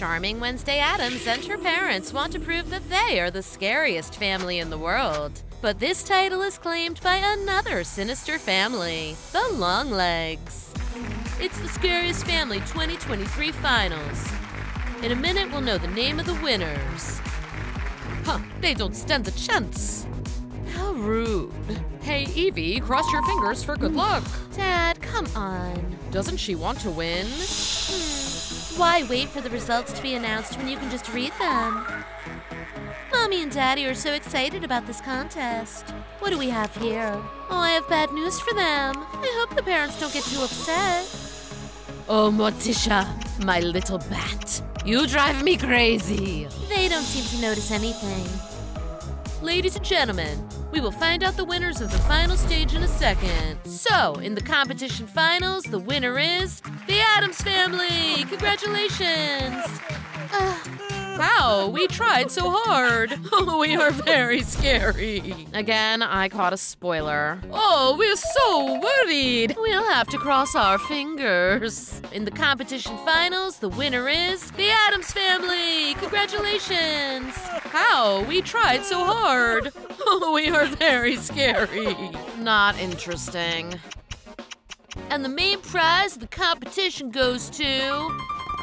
charming Wednesday Addams and her parents want to prove that they are the scariest family in the world. But this title is claimed by another sinister family, the Longlegs. It's the Scariest Family 2023 Finals. In a minute, we'll know the name of the winners. Huh, they don't stand a chance. How rude. Hey, Evie, cross your fingers for good luck. Dad, come on. Doesn't she want to win? Why wait for the results to be announced when you can just read them? Mommy and Daddy are so excited about this contest. What do we have here? Oh, I have bad news for them. I hope the parents don't get too upset. Oh, Morticia, my little bat. You drive me crazy. They don't seem to notice anything. Ladies and gentlemen, we will find out the winners of the final stage in a second. So, in the competition finals, the winner is the Addams family! Congratulations! Wow, we tried so hard. We are very scary. Again, I caught a spoiler. Oh, we're so worried. We'll have to cross our fingers. In the competition finals, the winner is the Addams family. Congratulations. How? We tried so hard. We are very scary. Not interesting. And the main prize of the competition goes to...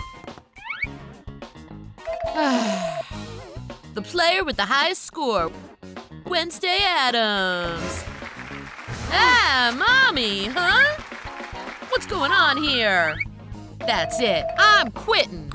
the player with the highest score, Wednesday Addams. Ah, Mommy, huh? What's going on here? That's it, I'm quitting.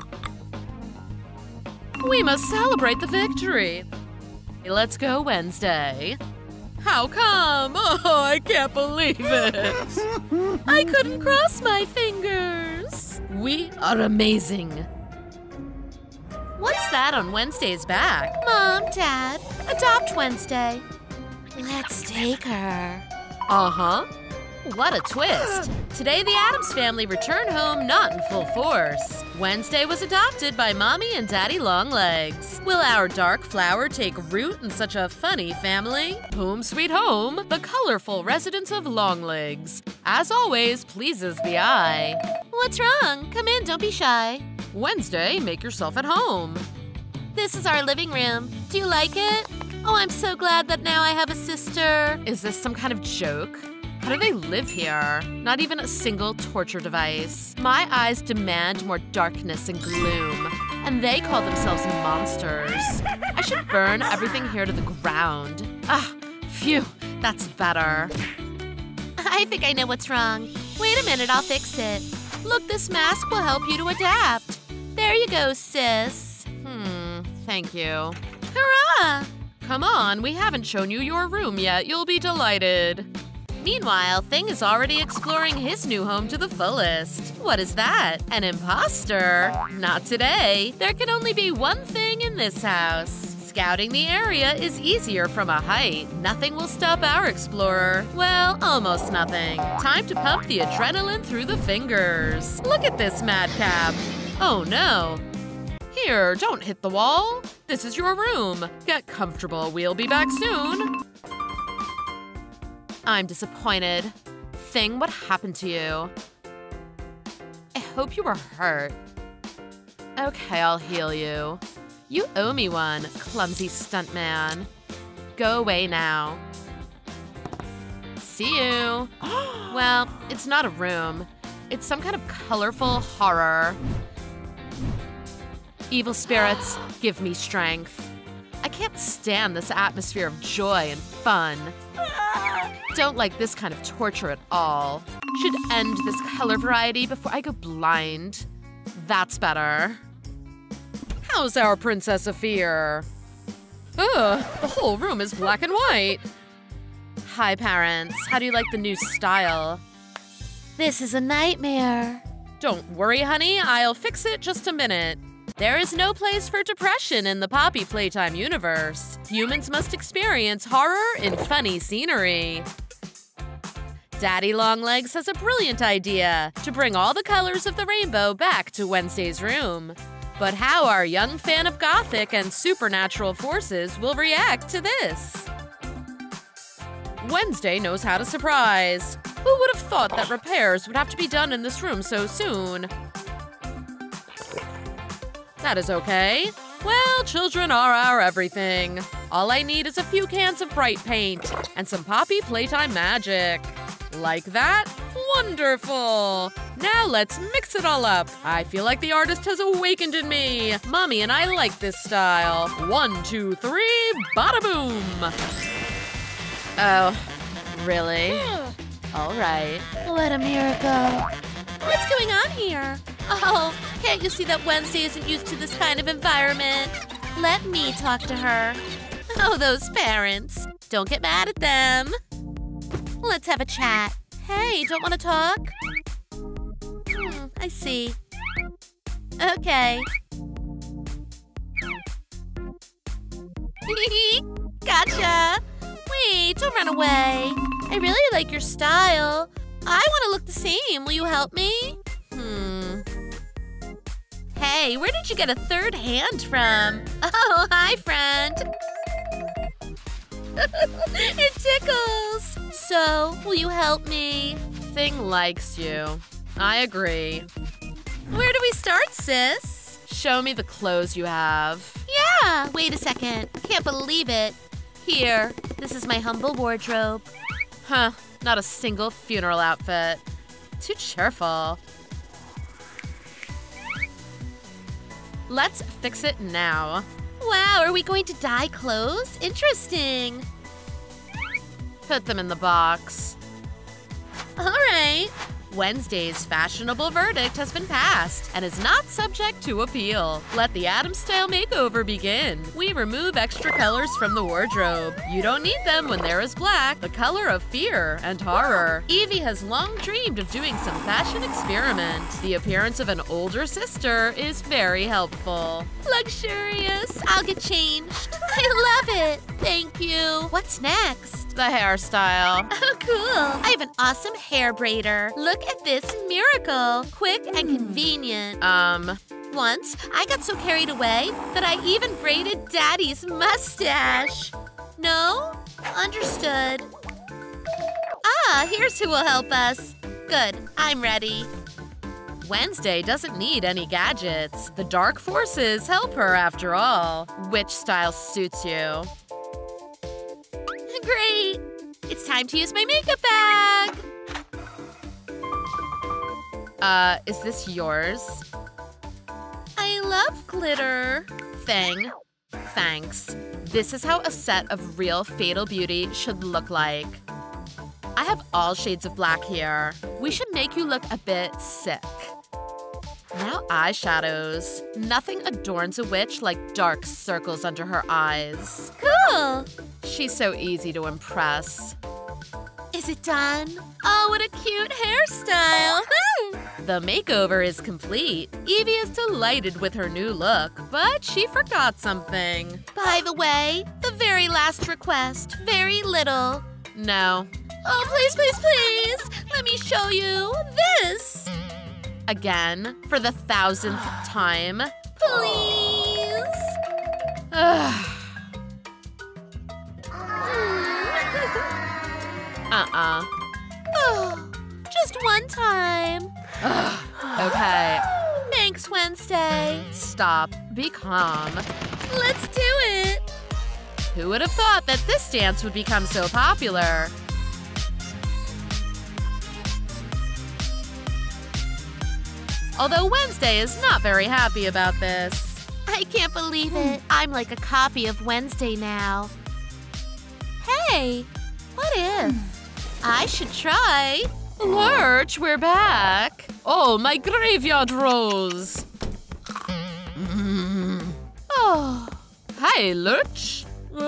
We must celebrate the victory. Let's go, Wednesday. How come? Oh, I can't believe it. I couldn't cross my fingers. We are amazing. What's that on Wednesday's back? Mom, Dad, adopt Wednesday. Let's take her. Uh-huh. What a twist. Today, the Addams family returned home not in full force. Wednesday was adopted by Mommy and Daddy Longlegs. Will our dark flower take root in such a funny family? Home sweet home, the colorful residence of Longlegs. As always, pleases the eye. What's wrong? Come in, don't be shy. Wednesday, make yourself at home. This is our living room. Do you like it? Oh, I'm so glad that now I have a sister. Is this some kind of joke? How do they live here? Not even a single torture device. My eyes demand more darkness and gloom, and they call themselves monsters. I should burn everything here to the ground. Ah, phew, that's better. I think I know what's wrong. Wait a minute, I'll fix it. Look, this mask will help you to adapt. There you go, sis. Thank you. Hurrah! Come on, we haven't shown you your room yet. You'll be delighted. Meanwhile, Thing is already exploring his new home to the fullest. What is that? An imposter? Not today. There can only be one thing in this house. Scouting the area is easier from a height. Nothing will stop our explorer. Well, almost nothing. Time to pump the adrenaline through the fingers. Look at this madcap. Oh no. Here, don't hit the wall. This is your room. Get comfortable. We'll be back soon. I'm disappointed. Thing, what happened to you? I hope you were hurt. Okay, I'll heal you. You owe me one, clumsy stuntman. Go away now. See you. Well, it's not a room. It's some kind of colorful horror. Evil spirits, give me strength. I can't stand this atmosphere of joy and fun. Don't like this kind of torture at all. Should end this color variety before I go blind. That's better. How's our Princess of Fear? Ugh, the whole room is black and white. Hi, parents. How do you like the new style? This is a nightmare. Don't worry, honey. I'll fix it just a minute. There is no place for depression in the Poppy Playtime universe. Humans must experience horror in funny scenery. Daddy Longlegs has a brilliant idea to bring all the colors of the rainbow back to Wednesday's room. But how our young fan of Gothic and supernatural forces will react to this? Wednesday knows how to surprise. Who would have thought that repairs would have to be done in this room so soon? That is okay. Well, children are our everything. All I need is a few cans of bright paint and some Poppy Playtime magic. Like that? Wonderful! Now let's mix it all up. I feel like the artist has awakened in me. Mommy and I like this style. 1, 2, 3, bada boom! Oh, really? All right. What a miracle. What's going on here? Oh, can't you see that Wednesday isn't used to this kind of environment? Let me talk to her. Oh, those parents. Don't get mad at them. Let's have a chat. Hey, don't want to talk? I see. Okay. Gotcha. Wait, don't run away. I really like your style. I want to look the same. Will you help me? Hey, where did you get a third hand from? Oh, hi, friend. It tickles. So, will you help me? Thing likes you. I agree. Where do we start, sis? Show me the clothes you have. Yeah, wait a second. Can't believe it. Here, this is my humble wardrobe. Huh, not a single funeral outfit. Too cheerful. Let's fix it now. Wow, are we going to dye clothes? Interesting. Put them in the box. All right. Wednesday's fashionable verdict has been passed and is not subject to appeal. Let the Addams Style makeover begin. We remove extra colors from the wardrobe. You don't need them when there is black, the color of fear and horror. Evie has long dreamed of doing some fashion experiment. The appearance of an older sister is very helpful. Luxurious. I'll get changed. I love it. Thank you. What's next? The hairstyle. Oh, cool. I have an awesome hair braider. Look at this miracle. Quick and convenient. Once, I got so carried away that I even braided Daddy's mustache. No? Understood. Ah, here's who will help us. Good, I'm ready. Wednesday doesn't need any gadgets. The dark forces help her after all. Which style suits you? Great! It's time to use my makeup bag! Is this yours? I love glitter. Thanks. This is how a set of real Fatal Beauty should look like. I have all shades of black here. We should make you look a bit sick. Now eyeshadows. Nothing adorns a witch like dark circles under her eyes. Cool! She's so easy to impress. Is it done? Oh, what a cute hairstyle! The makeover is complete. Evie is delighted with her new look, but she forgot something. By the way, the very last request. Very little. No. Oh, please, please, please! Let me show you this! Again? For the 1000th time? Please! Oh, just one time. Okay. Thanks, Wednesday. Stop. Be calm. Let's do it. Who would have thought that this dance would become so popular? Although Wednesday is not very happy about this. I can't believe it. I'm like a copy of Wednesday now. Hey, what if I should try? Lurch, we're back. Oh, my graveyard rose. Oh. Hi, Lurch.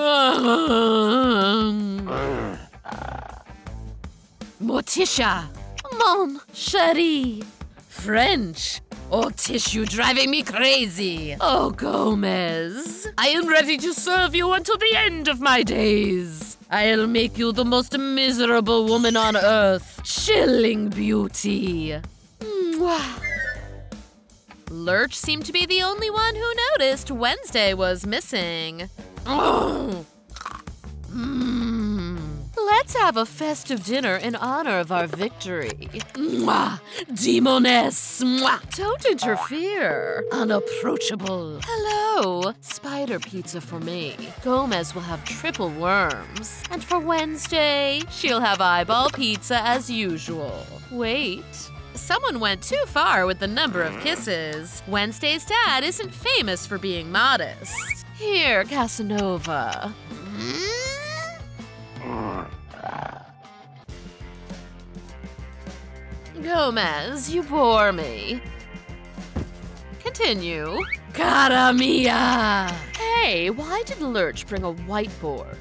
Morticia. Mon chéri. French. Oh, tissue driving me crazy. Oh, Gomez. I am ready to serve you until the end of my days. I'll make you the most miserable woman on earth. Chilling beauty. Mwah. Lurch seemed to be the only one who noticed Wednesday was missing. Oh. Let's have a festive dinner in honor of our victory. Mwah! Demoness! Mwah! Don't interfere. Unapproachable. Hello. Spider pizza for me. Gomez will have triple worms. And for Wednesday, she'll have eyeball pizza as usual. Wait. Someone went too far with the number of kisses. Wednesday's dad isn't famous for being modest. Here, Casanova. Gomez, you bore me. Continue. Cara mia! Hey, why did Lurch bring a whiteboard?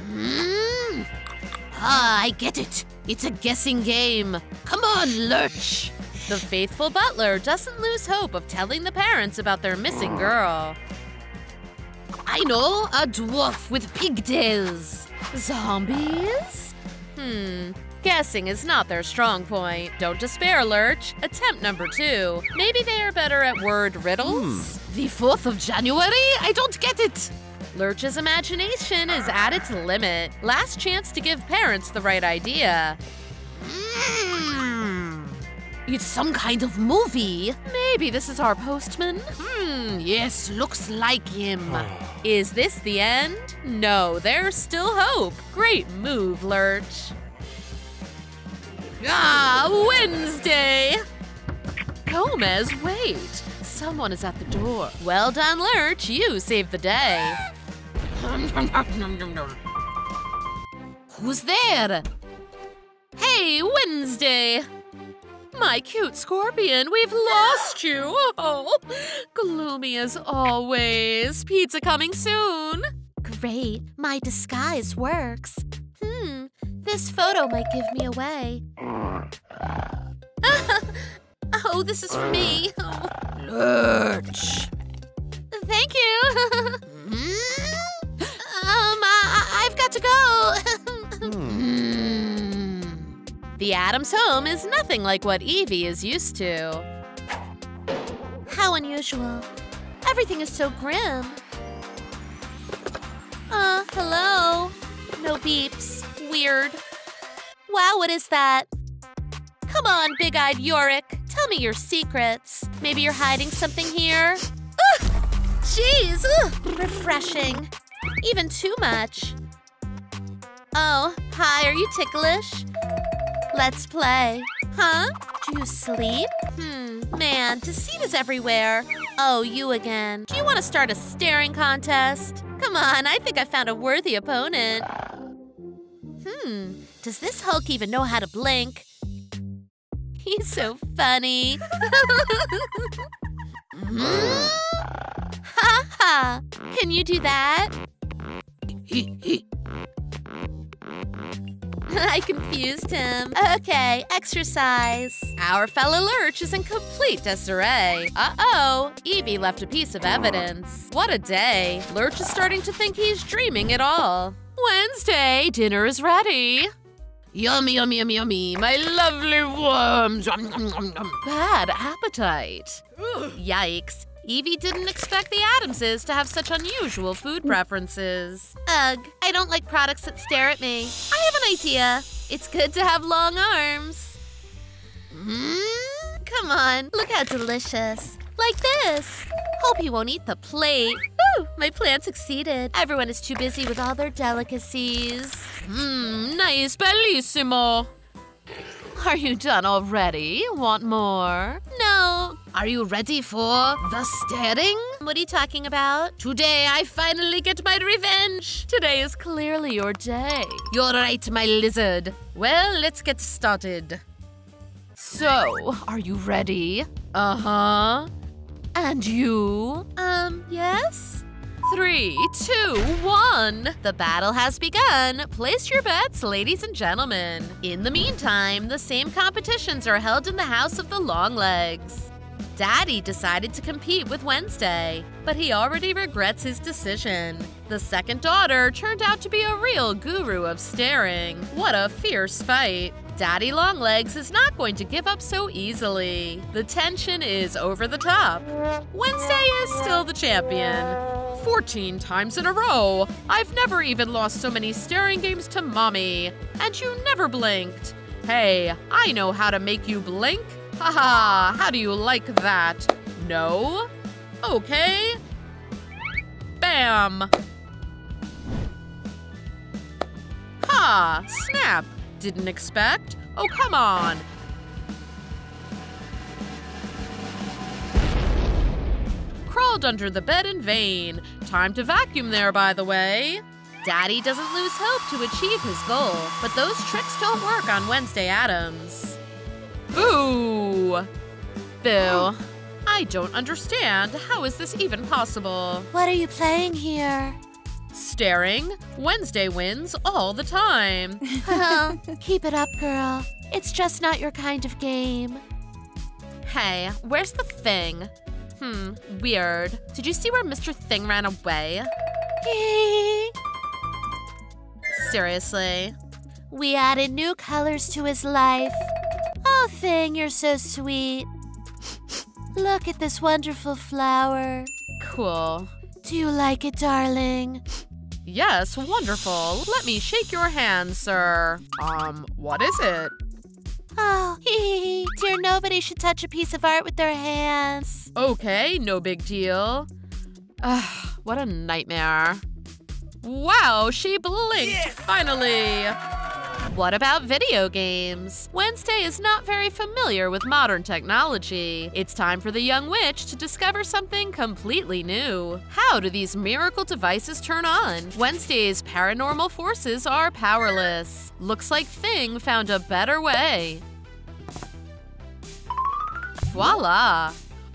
I get it. It's a guessing game. Come on, Lurch. The faithful butler doesn't lose hope of telling the parents about their missing girl. I know, a dwarf with pigtails. Zombies? Guessing is not their strong point. Don't despair, Lurch. Attempt number 2. Maybe they are better at word riddles? The 4th of January? I don't get it. Lurch's imagination is at its limit. Last chance to give parents the right idea. It's some kind of movie. Maybe this is our postman? Yes, looks like him. Is this the end? No, there's still hope. Great move, Lurch. Wednesday! Gomez, wait. Someone is at the door. Well done, Lurch. You saved the day. Who's there? Hey, Wednesday! My cute scorpion, we've lost you. Oh, gloomy as always. Pizza coming soon. Great, my disguise works. This photo might give me away. Oh, this is for me. Oh. Lurch. Thank you. I've got to go. The Addams home is nothing like what Evie is used to. How unusual. Everything is so grim. Hello? No beeps. Weird. Wow, what is that? Come on, big-eyed Yorick. Tell me your secrets. Maybe you're hiding something here? Jeez! Refreshing. Even too much. Oh, hi, are you ticklish? Let's play. Huh? Do you sleep? Man, deceit is everywhere. Oh, you again. Do you want to start a staring contest? Come on, I think I found a worthy opponent. Does this Hulk even know how to blink? He's so funny. Ha ha! Can you do that? I confused him. Okay, exercise. Our fellow Lurch is in complete disarray. Uh-oh, Evie left a piece of evidence. What a day. Lurch is starting to think he's dreaming it all. Wednesday, dinner is ready. Yummy, yummy, yummy, yummy, my lovely worms. Bad appetite. Yikes. Evie didn't expect the Addamses to have such unusual food preferences. Ugh, I don't like products that stare at me. I have an idea. It's good to have long arms. Come on, look how delicious. Like this. Hope you won't eat the plate. Ooh, my plan succeeded. Everyone is too busy with all their delicacies. Nice, bellissimo. Are you done already? Want more? No. Are you ready for the staring? What are you talking about? Today I finally get my revenge. Today is clearly your day. You're right, my lizard. Well, let's get started. So, are you ready? Uh-huh. And you? Yes? 3, 2, 1. The battle has begun. Place your bets, ladies and gentlemen. In the meantime, the same competitions are held in the house of the Longlegs. Daddy decided to compete with Wednesday, but he already regrets his decision. The second daughter turned out to be a real guru of staring. What a fierce fight. Daddy Longlegs is not going to give up so easily. The tension is over the top. Wednesday is still the champion. 14 times in a row. I've never even lost so many staring games to Mommy. And you never blinked. Hey, I know how to make you blink. Haha, how do you like that? No? Okay. Bam! Ha! Snap! Didn't expect? Oh, come on! Crawled under the bed in vain. Time to vacuum there, by the way. Daddy doesn't lose hope to achieve his goal, but those tricks don't work on Wednesday Addams. Boo! Boo. I don't understand. How is this even possible? What are you playing here? Staring. Wednesday wins all the time. Well, keep it up, girl. It's just not your kind of game. Hey, where's the thing? Weird. Did you see where Mr. Thing ran away? Seriously? We added new colors to his life. Oh, Thing, you're so sweet. Look at this wonderful flower. Cool. Do you like it, darling? Yes, wonderful. Let me shake your hand, sir. What is it? Oh, dear, nobody should touch a piece of art with their hands. Okay, no big deal. What a nightmare. Wow, she blinked, yes! Finally. What about video games? Wednesday is not very familiar with modern technology. It's time for the young witch to discover something completely new. How do these miracle devices turn on? Wednesday's paranormal forces are powerless. Looks like Thing found a better way. Voila!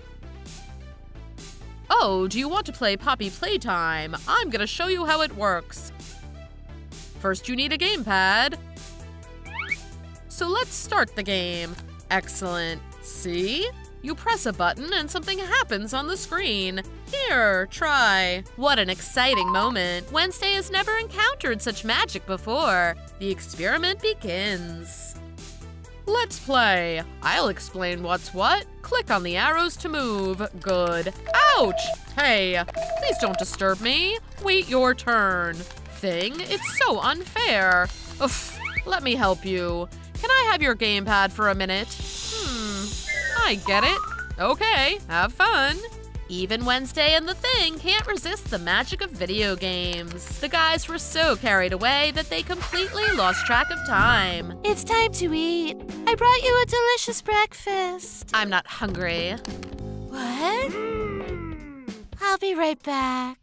Oh, do you want to play Poppy Playtime? I'm gonna show you how it works. First, you need a gamepad. So let's start the game. Excellent. See? You press a button and something happens on the screen. Here, try. What an exciting moment. Wednesday has never encountered such magic before. The experiment begins. Let's play. I'll explain what's what. Click on the arrows to move. Good. Ouch! Hey, please don't disturb me. Wait your turn. Thing, it's so unfair. Oof, let me help you. Can I have your gamepad for a minute? I get it. Okay, have fun. Even Wednesday and the Thing can't resist the magic of video games. The guys were so carried away that they completely lost track of time. It's time to eat. I brought you a delicious breakfast. I'm not hungry. What? I'll be right back.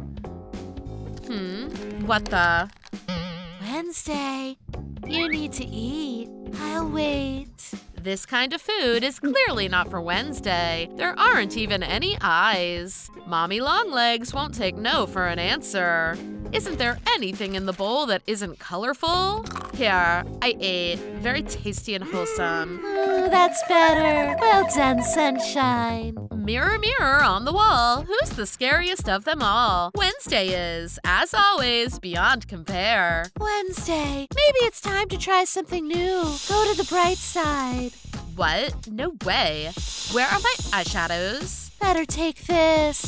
What the? Wednesday, you need to eat. I'll wait. This kind of food is clearly not for Wednesday. There aren't even any eyes. Mommy Longlegs won't take no for an answer. Isn't there anything in the bowl that isn't colorful? Here, I ate. Very tasty and wholesome. Oh, that's better. Well done, sunshine. Mirror, mirror on the wall, who's the scariest of them all? Wednesday is, as always, beyond compare. Wednesday, maybe it's time to try something new. Go to the bright side. What? No way. Where are my eyeshadows? Better take this.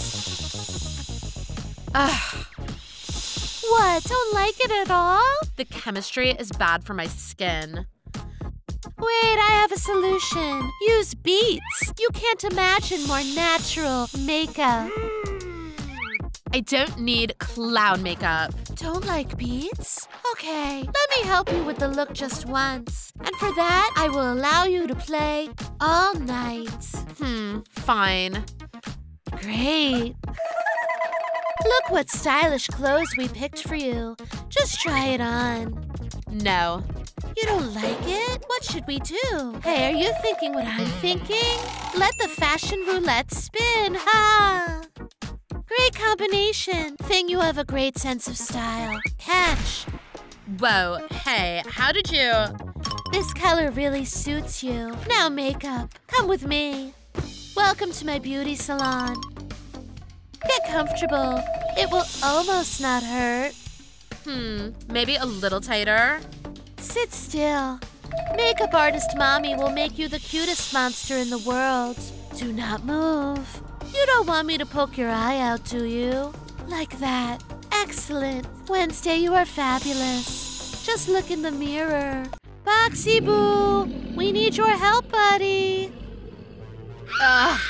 Ugh. What? Don't like it at all? The chemistry is bad for my skin. Wait, I have a solution. Use beets. You can't imagine more natural makeup. I don't need clown makeup. Don't like beets? Okay, let me help you with the look just once. And for that, I will allow you to play all night. Fine. Great. Look what stylish clothes we picked for you. Just try it on. No. You don't like it? What should we do? Hey, are you thinking what I'm thinking? Let the fashion roulette spin. Ha! Great combination. Thing, you have a great sense of style. Catch. Whoa, hey, how did you… This color really suits you. Now makeup. Come with me. Welcome to my beauty salon. Get comfortable. It will almost not hurt. Maybe a little tighter? Sit still. Makeup artist Mommy will make you the cutest monster in the world. Do not move. You don't want me to poke your eye out, do you? Like that. Excellent. Wednesday, you are fabulous. Just look in the mirror. Boxy Boo, we need your help, buddy. Ugh.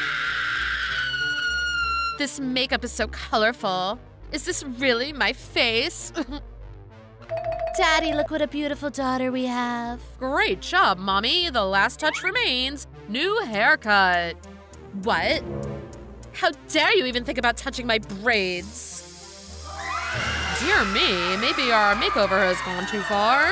This makeup is so colorful. Is this really my face? Daddy, look what a beautiful daughter we have. Great job, Mommy. The last touch remains. New haircut. What? How dare you even think about touching my braids? Dear me, maybe our makeover has gone too far.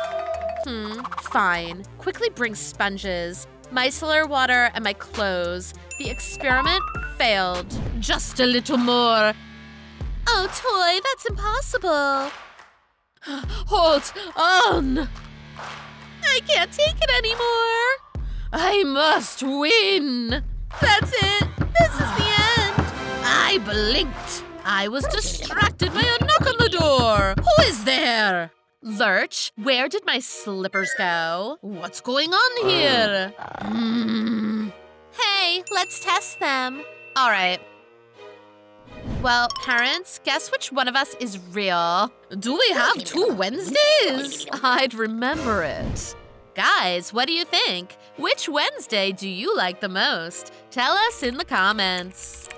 Fine. Quickly bring sponges, micellar water, and my clothes. The experiment failed. Just a little more. Oh, Toy, that's impossible. Hold on! I can't take it anymore! I must win! That's it! This is the end! I blinked! I was distracted by a knock on the door! Who is there? Lurch, where did my slippers go? What's going on here? Hey, let's test them. All right. Well, parents, guess which one of us is real? Do we have 2 Wednesdays? I'd remember it. Guys, what do you think? Which Wednesday do you like the most? Tell us in the comments.